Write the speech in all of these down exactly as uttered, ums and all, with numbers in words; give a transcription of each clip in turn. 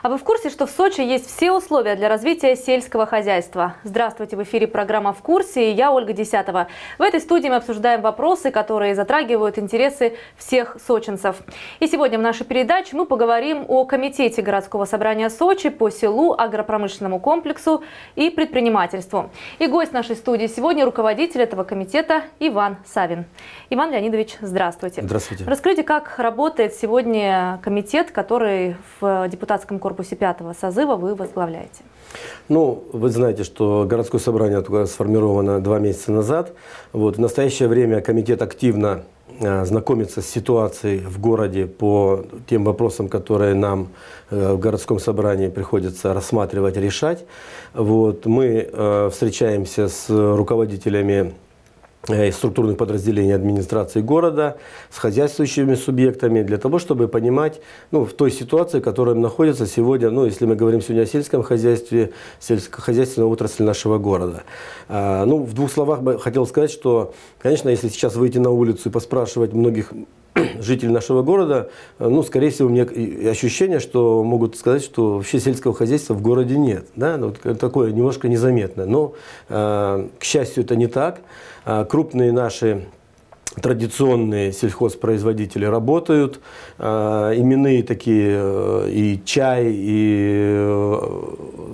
А вы в курсе, что в Сочи есть все условия для развития сельского хозяйства? Здравствуйте, в эфире программа «В курсе» и я, Ольга Десятова. В этой студии мы обсуждаем вопросы, которые затрагивают интересы всех сочинцев. И сегодня в нашей передаче мы поговорим о Комитете городского собрания Сочи по селу, агропромышленному комплексу и предпринимательству. И гость нашей студии сегодня руководитель этого комитета Иван Савин. Иван Леонидович, здравствуйте. Здравствуйте. Расскажите, как работает сегодня комитет, который в депутатском корпусе пятого созыва вы возглавляете? Ну, вы знаете, что городское собрание только сформировано два месяца назад. Вот, в настоящее время комитет активно э, знакомится с ситуацией в городе по тем вопросам, которые нам э, в городском собрании приходится рассматривать, решать. Вот, мы э, встречаемся с руководителями структурных подразделений администрации города, с хозяйствующими субъектами, для того, чтобы понимать, ну, в той ситуации, в которой находится сегодня, ну, если мы говорим сегодня о сельском хозяйстве, сельскохозяйственной отрасли нашего города. А, ну, в двух словах бы хотел сказать, что, конечно, если сейчас выйти на улицу и поспрашивать многих жителей нашего города, ну, скорее всего, у меня ощущение, что могут сказать, что вообще сельского хозяйства в городе нет. Да? Ну, такое немножко незаметно. Но, э, к счастью, это не так. Э, крупные наши традиционные сельхозпроизводители работают. Э, именные такие э, и чай, и э,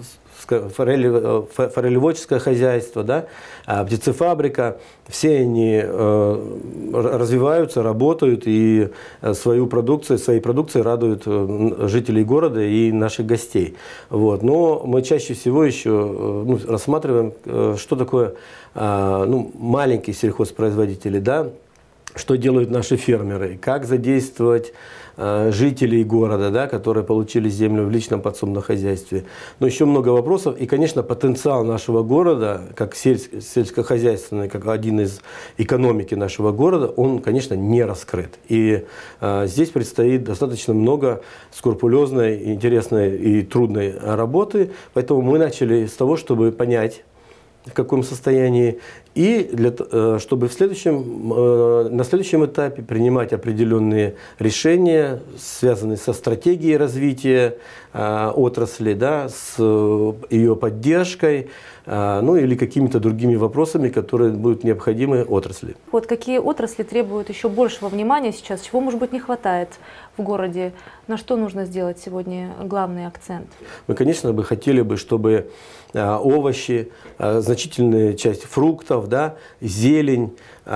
форелеводческое хозяйство, да, птицефабрика, все они э, развиваются, работают и свою продукцию, своей продукцией радуют жителей города и наших гостей. Вот. Но мы чаще всего еще ну, рассматриваем, что такое э, ну, маленькие сельхозпроизводители, да, что делают наши фермеры, как задействовать э, жителей города, да, которые получили землю в личном подсобном хозяйстве. Но еще много вопросов. И, конечно, потенциал нашего города, как сель, сельскохозяйственный, как один из экономики нашего города, он, конечно, не раскрыт. И э, здесь предстоит достаточно много скрупулезной, интересной и трудной работы. Поэтому мы начали с того, чтобы понять, в каком состоянии, и для, чтобы в следующем, на следующем этапе принимать определенные решения, связанные со стратегией развития отрасли, да, с ее поддержкой, ну или какими-то другими вопросами, которые будут необходимы отрасли. Вот какие отрасли требуют еще большего внимания сейчас, чего, может быть, не хватает в городе, на что нужно сделать сегодня главный акцент? Мы, конечно, бы хотели бы, чтобы овощи, значительная часть фруктов, да, зелень,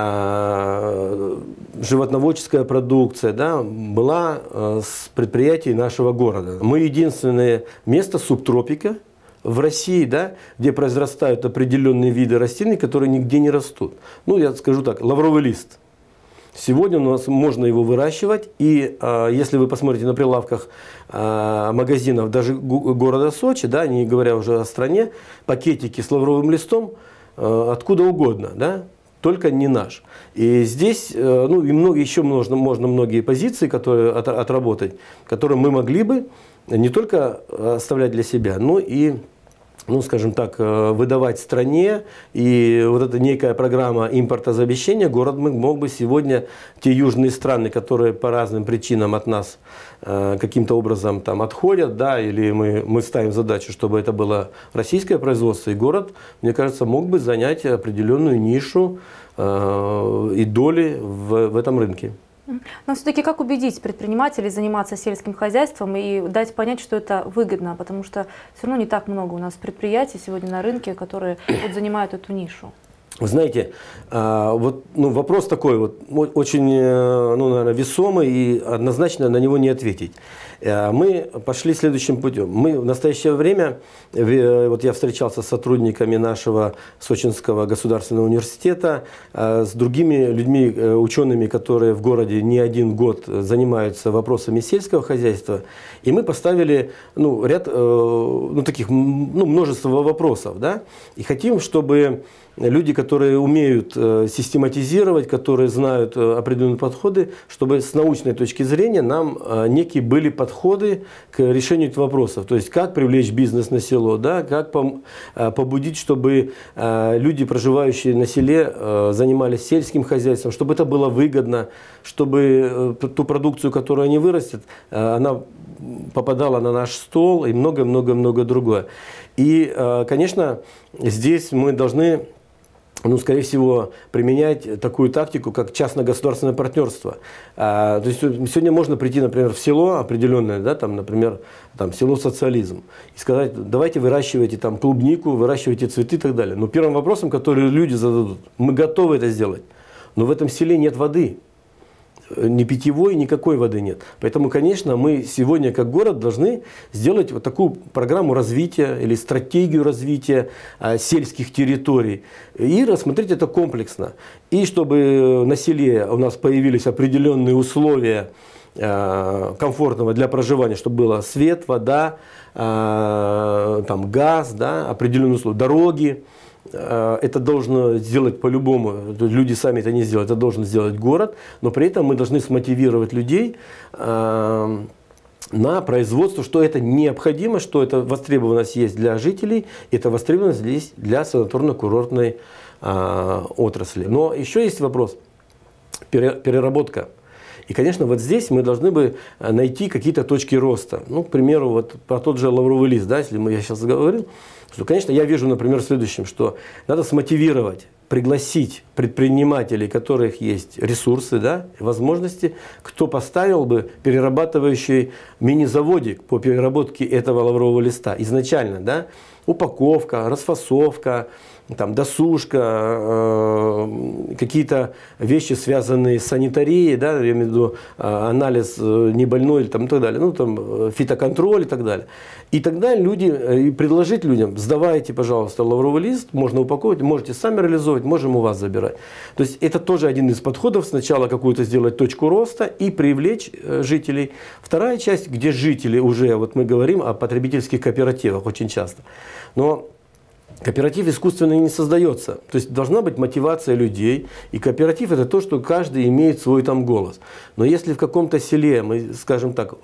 животноводческая продукция, да, была с предприятий нашего города. Мы единственное место субтропика в России, да, где произрастают определенные виды растений, которые нигде не растут. Ну, я скажу так, лавровый лист. Сегодня у нас можно его выращивать, и э, если вы посмотрите на прилавках э, магазинов даже города Сочи, да, не говоря уже о стране, пакетики с лавровым листом э, откуда угодно, да, только не наш. И здесь, э, ну, и много, еще можно, можно многие позиции, которые от, отработать, которые мы могли бы не только оставлять для себя, но и, ну, скажем так, выдавать стране. И вот эта некая программа импортозамещения, город мог бы сегодня те южные страны, которые по разным причинам от нас э, каким-то образом там отходят, да, или мы, мы ставим задачу, чтобы это было российское производство, и город, мне кажется, мог бы занять определенную нишу э, и доли в, в этом рынке. Но все-таки как убедить предпринимателей заниматься сельским хозяйством и дать понять, что это выгодно, потому что все равно не так много у нас предприятий сегодня на рынке, которые вот занимают эту нишу. Вы знаете, вот, ну, вопрос такой вот, очень, ну, наверное, весомый, и однозначно на него не ответить. Мы пошли следующим путем. Мы в настоящее время, вот я встречался с сотрудниками нашего Сочинского государственного университета, с другими людьми, учеными, которые в городе не один год занимаются вопросами сельского хозяйства, и мы поставили, ну, ряд, ну, таких, ну, множество вопросов, да, и хотим, чтобы люди, которые умеют систематизировать, которые знают определенные подходы, чтобы с научной точки зрения нам некие были подходы подходы к решению этих вопросов. То есть, как привлечь бизнес на село, да, как побудить, чтобы люди, проживающие на селе, занимались сельским хозяйством, чтобы это было выгодно, чтобы ту продукцию, которую они вырастят, она попадала на наш стол и много-много-много другое. И, конечно, здесь мы должны, ну, скорее всего, применять такую тактику, как частно-государственное партнерство. А, то есть сегодня можно прийти, например, в село определенное, да, там, например, там, село социализм, и сказать, давайте выращивайте там клубнику, выращивайте цветы и так далее. Но первым вопросом, который люди зададут, мы готовы это сделать, но в этом селе нет воды. Ни питьевой, никакой воды нет. Поэтому, конечно, мы сегодня как город должны сделать вот такую программу развития или стратегию развития а, сельских территорий и рассмотреть это комплексно. И чтобы на селе у нас появились определенные условия а, комфортного для проживания, чтобы было свет, вода, а, там, газ, да, определенные условия, дороги. Это должно сделать по-любому, люди сами это не сделают, это должен сделать город, но при этом мы должны смотивировать людей э, на производство, что это необходимо, что это востребованность есть для жителей, это востребованность здесь для санаторно-курортной э, отрасли. Но еще есть вопрос, переработка. И, конечно, вот здесь мы должны бы найти какие-то точки роста. Ну, к примеру, вот про тот же лавровый лист, да, если мы, я сейчас говорил, что, конечно, я вижу, например, в следующем, что надо смотивировать, пригласить предпринимателей, у которых есть ресурсы, да, возможности, кто поставил бы перерабатывающий мини-заводик по переработке этого лаврового листа изначально, да, упаковка, расфасовка, там, досушка, э, какие-то вещи, связанные с санитарией, да, я имею в виду э, анализ э, не больной там, и так далее, ну, там, фитоконтроль и так далее. И тогда люди, э, и предложить людям, сдавайте, пожалуйста, лавровый лист, можно упаковывать, можете сами реализовывать, можем у вас забирать. То есть это тоже один из подходов, сначала какую-то сделать точку роста и привлечь э, жителей. Вторая часть, где жители уже, вот мы говорим о потребительских кооперативах очень часто, но кооператив искусственно не создается. То есть должна быть мотивация людей. И кооператив – это то, что каждый имеет свой там голос. Но если в каком-то селе, мы, скажем так, э,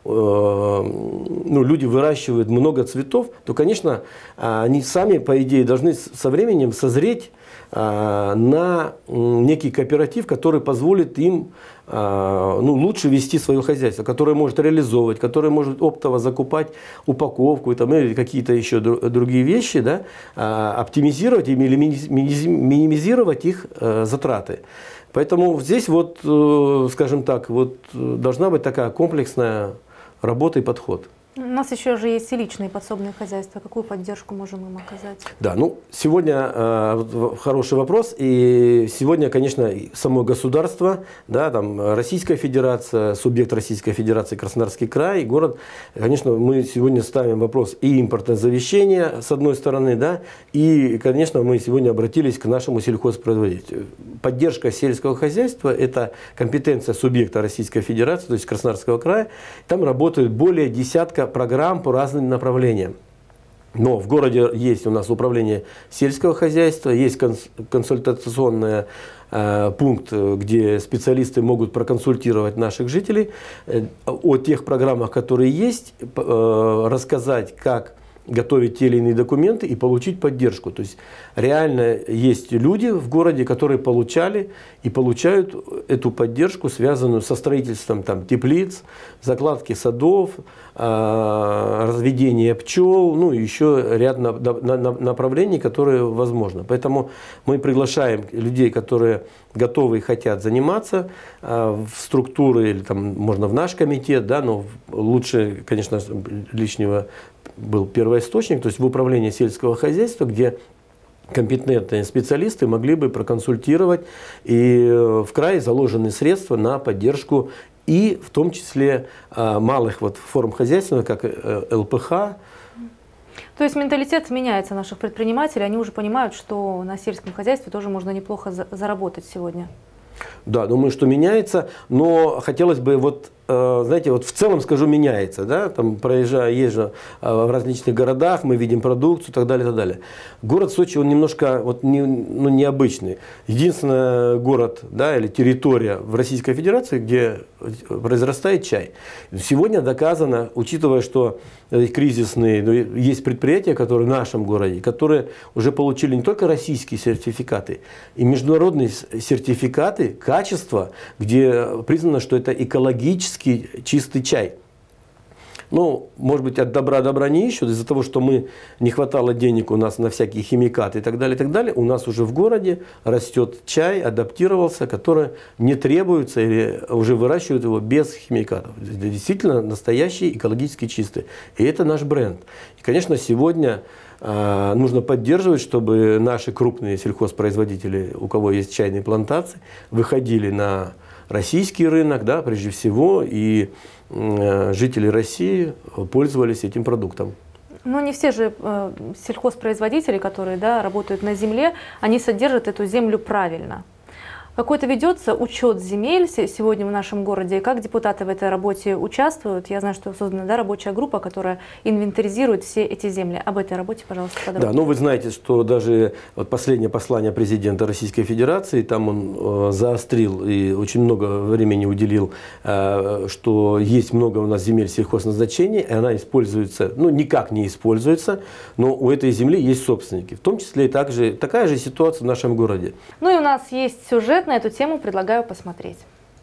ну, люди выращивают много цветов, то, конечно, они сами, по идее, должны со временем созреть э, на некий кооператив, который позволит им ну, лучше вести свое хозяйство, которое может реализовывать, которое может оптово закупать упаковку и там, или какие-то еще другие вещи, да, оптимизировать или минимизировать их затраты. Поэтому здесь вот, скажем так, вот должна быть такая комплексная работа и подход. У нас еще же есть и личные подсобные хозяйства. Какую поддержку можем им оказать? Да, ну сегодня э, хороший вопрос. И сегодня, конечно, само государство, да, там Российская Федерация, субъект Российской Федерации Краснодарский край, и город, конечно, мы сегодня ставим вопрос и импортозавещения с одной стороны, да, и, конечно, мы сегодня обратились к нашему сельхозпроизводителю. Поддержка сельского хозяйства – это компетенция субъекта Российской Федерации, то есть Краснодарского края. Там работают более десятка программ по разным направлениям. Но в городе есть у нас управление сельского хозяйства, есть консультационный э, пункт, где специалисты могут проконсультировать наших жителей э, о тех программах, которые есть, э, рассказать, как готовить те или иные документы и получить поддержку. То есть реально есть люди в городе, которые получали и получают эту поддержку, связанную со строительством там, теплиц, закладки садов, разведение пчел, ну и еще ряд направлений, которые возможно. Поэтому мы приглашаем людей, которые готовы и хотят заниматься в структуры, или там можно в наш комитет, да, но лучше, конечно, лишнего был первоисточник, то есть в управлении сельского хозяйства, где компетентные специалисты могли бы проконсультировать, и в крае заложены средства на поддержку и в том числе малых вот форм хозяйства, как эл пэ ха. То есть менталитет меняется наших предпринимателей, они уже понимают, что на сельском хозяйстве тоже можно неплохо заработать сегодня. Да, думаю, что меняется, но хотелось бы вот знаете, вот в целом, скажу, меняется, да, там проезжая, езжу в различных городах, мы видим продукцию и так далее, и так далее. Город Сочи, он немножко вот, не, ну, необычный. Единственный город, да, или территория в Российской Федерации, где произрастает чай. Сегодня доказано, учитывая, что кризисные, ну, есть предприятия, которые в нашем городе, которые уже получили не только российские сертификаты, и международные сертификаты качества, где признано, что это экологически чистый чай. Ну, может быть, от добра добра не ищут, из-за того, что мы не хватало денег у нас на всякие химикаты и так далее, и так далее, у нас уже в городе растет чай, адаптировался, который не требуется или уже выращивают его без химикатов. Это действительно настоящий, экологически чистый. И это наш бренд. И, конечно, сегодня э, нужно поддерживать, чтобы наши крупные сельхозпроизводители, у кого есть чайные плантации, выходили на российский рынок, да, прежде всего, и э, жители России пользовались этим продуктом. Но не все же э, сельхозпроизводители, которые, да, работают на земле, они содержат эту землю правильно. Какой-то ведется учет земель сегодня в нашем городе, и как депутаты в этой работе участвуют? Я знаю, что создана, да, рабочая группа, которая инвентаризирует все эти земли. Об этой работе, пожалуйста, подробнее. Да, ну вы знаете, что даже вот последнее послание президента Российской Федерации, там он э, заострил и очень много времени уделил, э, что есть много у нас земель сельхозназначения, и она используется, ну никак не используется, но у этой земли есть собственники. В том числе и также, такая же ситуация в нашем городе. Ну и у нас есть сюжет на эту тему, предлагаю посмотреть.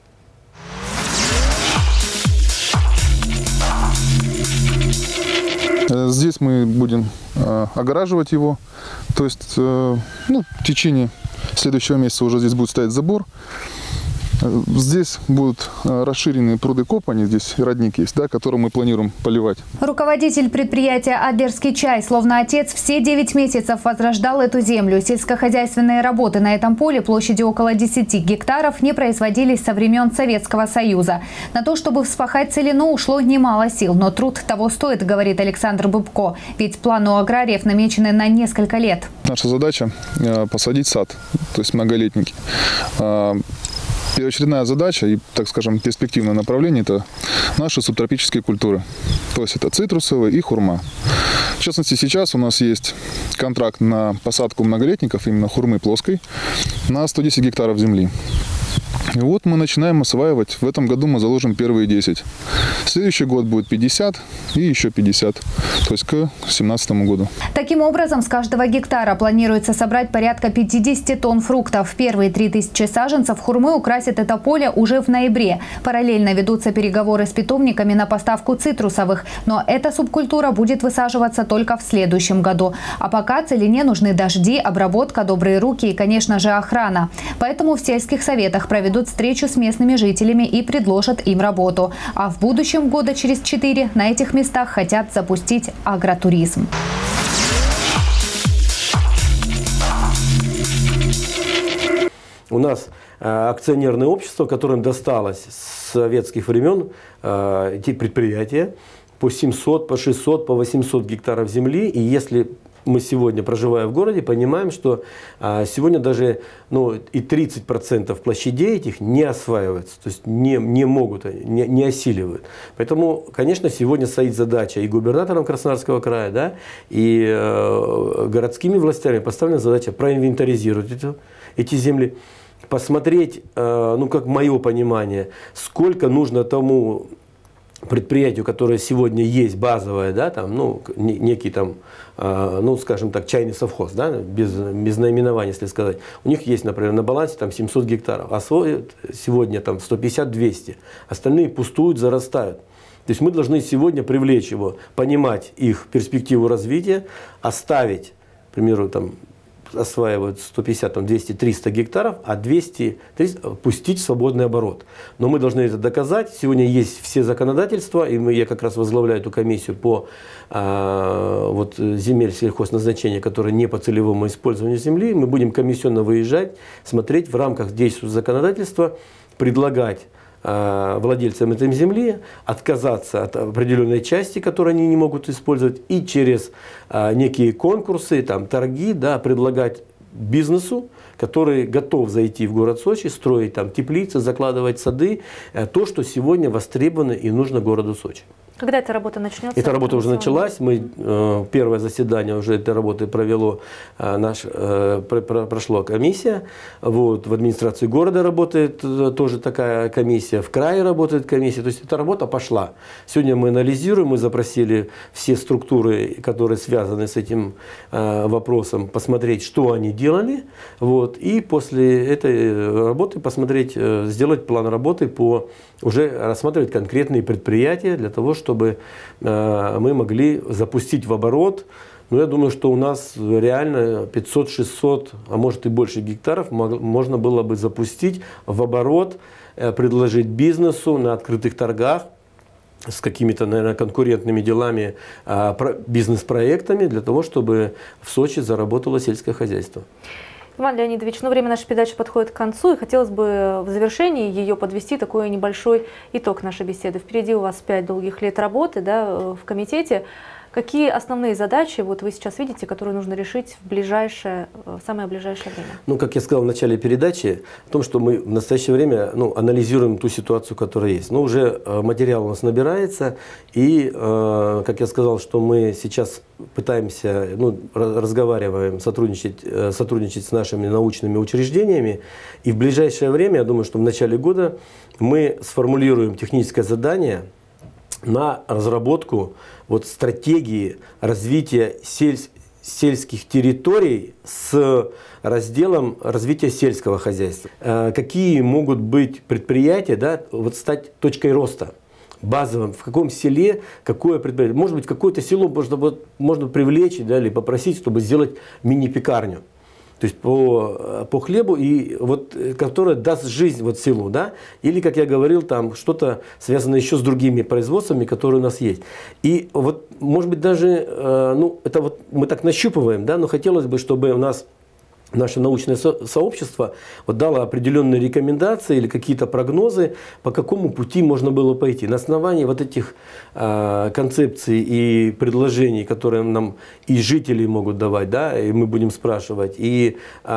Здесь мы будем э, огораживать его, то есть э, ну, в течение следующего месяца уже здесь будет стоять забор. Здесь будут расширенные пруды копани, здесь родник есть, да, который мы планируем поливать. Руководитель предприятия «Адлерский чай», словно отец, все девять месяцев возрождал эту землю. Сельскохозяйственные работы на этом поле площадью около десяти гектаров не производились со времен Советского Союза. На то, чтобы вспахать целину, ушло немало сил, но труд того стоит, говорит Александр Быбко. Ведь планы у аграриев намечены на несколько лет. Наша задача – посадить сад, то есть многолетники. Первоочередная задача и, так скажем, перспективное направление – это наши субтропические культуры. То есть это цитрусовые и хурма. В частности, сейчас у нас есть контракт на посадку многолетников, именно хурмы плоской, на сто десять гектаров земли. И вот мы начинаем осваивать. В этом году мы заложим первые десять. Следующий год будет пятьдесят и еще пятьдесят. То есть к две тысячи семнадцатому году. Таким образом, с каждого гектара планируется собрать порядка пятидесяти тонн фруктов. Первые три тысячи саженцев хурмы украсят это поле уже в ноябре. Параллельно ведутся переговоры с питомниками на поставку цитрусовых. Но эта субкультура будет высаживаться только в следующем году. А пока целине нужны дожди, обработка, добрые руки и, конечно же, охрана. Поэтому в сельских советах проведут встречу с местными жителями и предложат им работу. А в будущем, года через четыре, на этих местах хотят запустить агротуризм. У нас э, акционерное общество, которым досталось с советских времен э, эти предприятия по семьсот, по шестьсот, по восемьсот гектаров земли. И если мы сегодня, проживая в городе, понимаем, что а, сегодня даже ну, и тридцать процентов площадей этих не осваиваются, то есть не, не могут, не, не осиливают. Поэтому, конечно, сегодня стоит задача и губернатором Краснодарского края, да, и э, городскими властями поставлена задача проинвентаризировать эти, эти земли, посмотреть, э, ну, как мое понимание, сколько нужно тому предприятию, которое сегодня есть базовое, да, там, ну, некий там, э, ну, скажем так, чайный совхоз, да, без, без наименования, если сказать. У них есть, например, на балансе там семьсот гектаров, а сегодня там сто пятьдесят — двести. Остальные пустуют, зарастают. То есть мы должны сегодня привлечь его, понимать их перспективу развития, оставить, к примеру, там, осваивают сто пятьдесят, двести, триста гектаров, а двести триста пустить в свободный оборот. Но мы должны это доказать. Сегодня есть все законодательства, и мы, я как раз возглавляю эту комиссию по а, вот, земель сельхозназначения, которые не по целевому использованию земли. Мы будем комиссионно выезжать, смотреть в рамках действующего законодательства, предлагать владельцам этой земли отказаться от определенной части, которую они не могут использовать, и через а, некие конкурсы, там, торги, да, предлагать бизнесу, который готов зайти в город Сочи, строить там теплицы, закладывать сады, то, что сегодня востребовано и нужно городу Сочи. Когда эта работа начнется? Эта работа уже началась. Мы э, первое заседание уже этой работы провело, э, наш, э, про, про, прошла комиссия. Вот, в администрации города работает э, тоже такая комиссия, в крае работает комиссия. То есть эта работа пошла. Сегодня мы анализируем, мы запросили все структуры, которые связаны с этим э, вопросом, посмотреть, что они делали. Вот, и после этой работы посмотреть, э, сделать план работы по уже рассматривать конкретные предприятия для того, чтобы э, мы могли запустить в оборот. Ну, я думаю, что у нас реально пятьсот-шестьсот, а может и больше гектаров можно было бы запустить в оборот, э, предложить бизнесу на открытых торгах с какими-то, наверное, конкурентными делами, э, бизнес-проектами для того, чтобы в Сочи заработало сельское хозяйство. Иван Леонидович, ну, время нашей передачи подходит к концу, и хотелось бы в завершении ее подвести такой небольшой итог нашей беседы. Впереди у вас пять долгих лет работы, да, в комитете. Какие основные задачи вот вы сейчас видите, которые нужно решить в ближайшее, в самое ближайшее время? Ну, как я сказал в начале передачи, о том, что мы в настоящее время ну, анализируем ту ситуацию, которая есть. Но уже материал у нас набирается, и, как я сказал, что мы сейчас пытаемся, ну, разговариваем, сотрудничать, сотрудничать с нашими научными учреждениями, и в ближайшее время, я думаю, что в начале года мы сформулируем техническое задание на разработку вот стратегии развития сель, сельских территорий с разделом развития сельского хозяйства. Какие могут быть предприятия, да, вот стать точкой роста? Базовым, в каком селе, какое предприятие. Может быть, какое-то село можно, можно привлечь, да, или попросить, чтобы сделать мини-пекарню. То есть по, по хлебу, и вот, которая даст жизнь вот селу, да? Или, как я говорил, там что-то связано еще с другими производствами, которые у нас есть. И вот, может быть, даже, э, ну, это вот мы так нащупываем, да, но хотелось бы, чтобы у нас наше научное со сообщество вот дало определенные рекомендации или какие-то прогнозы, по какому пути можно было пойти. На основании вот этих э, концепций и предложений, которые нам и жители могут давать, да, и мы будем спрашивать, и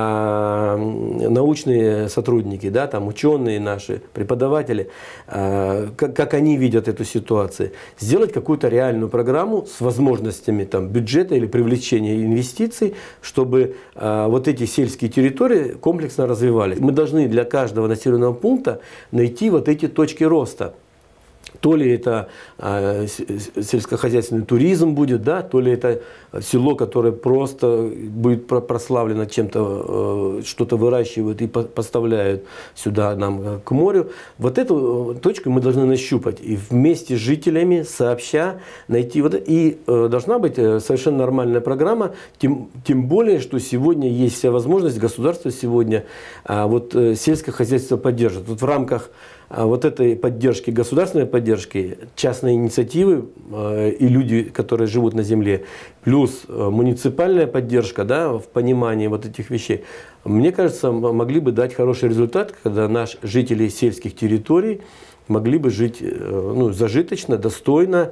э, научные сотрудники, да, там, ученые наши, преподаватели, э, как, как они видят эту ситуацию. Сделать какую-то реальную программу с возможностями там, бюджета или привлечения инвестиций, чтобы э, вот эти сельские территории комплексно развивались. Мы должны для каждого населенного пункта найти вот эти точки роста. То ли это э, сельскохозяйственный туризм будет, да, то ли это село, которое просто будет прославлено чем-то, э, что-то выращивают и по поставляют сюда нам к морю. Вот эту точку мы должны нащупать и вместе с жителями сообща найти. Вот, и э, должна быть совершенно нормальная программа, тем, тем более, что сегодня есть вся возможность, государство сегодня э, вот, э, сельское хозяйство поддержит. Вот в рамках вот этой поддержки, государственной поддержки, частные инициативы э, и люди, которые живут на земле, плюс э, муниципальная поддержка, да, в понимании вот этих вещей, мне кажется, могли бы дать хороший результат, когда наши жители сельских территорий могли бы жить э, ну, зажиточно, достойно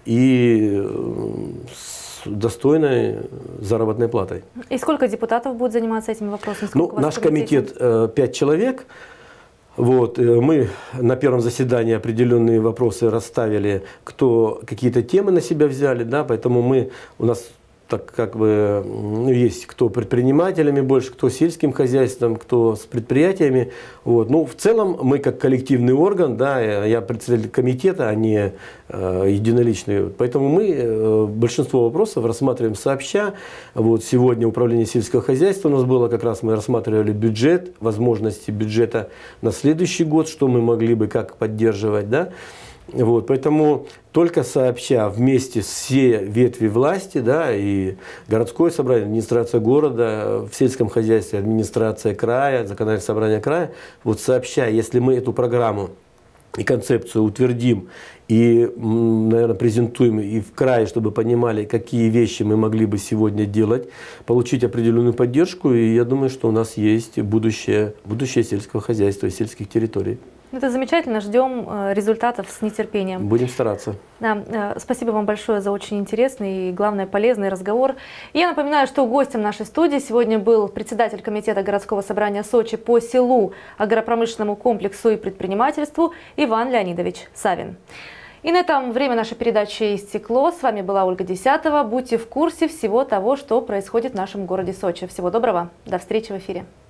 и э, с достойной заработной платой. И сколько депутатов будет заниматься этими вопросами? Ну, наш комитет э, пять человек. Вот, мы на первом заседании определенные вопросы расставили, кто какие-то темы на себя взяли, да, поэтому мы, у нас так как бы ну, есть кто предпринимателями больше, кто сельским хозяйством, кто с предприятиями. Вот. Ну, в целом мы как коллективный орган, да, я председатель комитета, а не э, единоличный. Поэтому мы э, большинство вопросов рассматриваем сообща. Вот сегодня управление сельского хозяйства у нас было, как раз мы рассматривали бюджет, возможности бюджета на следующий год, что мы могли бы как поддерживать, да. Вот, поэтому только сообща вместе все ветви власти, да, и городское собрание, администрация города, в сельском хозяйстве администрация края, законодательное собрание края, вот сообща, если мы эту программу и концепцию утвердим и, наверное, презентуем и в крае, чтобы понимали, какие вещи мы могли бы сегодня делать, получить определенную поддержку, и я думаю, что у нас есть будущее, будущее сельского хозяйства и сельских территорий. Это замечательно, ждем результатов с нетерпением. Будем стараться. Да, спасибо вам большое за очень интересный и, главное, полезный разговор. Я напоминаю, что гостем нашей студии сегодня был председатель комитета городского собрания Сочи по селу, агропромышленному комплексу и предпринимательству Иван Леонидович Савин. И на этом время нашей передачи истекло. С вами была Ольга Десятова. Будьте в курсе всего того, что происходит в нашем городе Сочи. Всего доброго. До встречи в эфире.